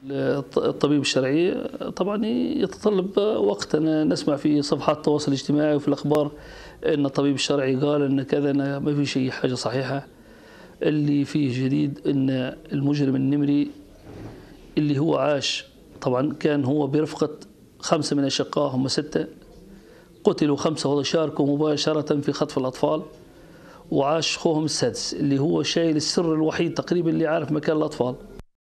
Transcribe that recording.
الطبيب الشرعي طبعا يتطلب وقت. أنا نسمع في صفحات التواصل الاجتماعي وفي الأخبار أن الطبيب الشرعي قال أن كذا، أن ما في شيء حاجة صحيحة. اللي فيه جديد أن المجرم النمري اللي هو عاش، طبعا كان هو برفقة 5 من أشقائه، هم 6 قتلوا، 5 شاركوا مباشرة في خطف الأطفال، وعاش أخوهم السادس اللي هو شايل السر الوحيد تقريبا اللي عارف مكان الأطفال.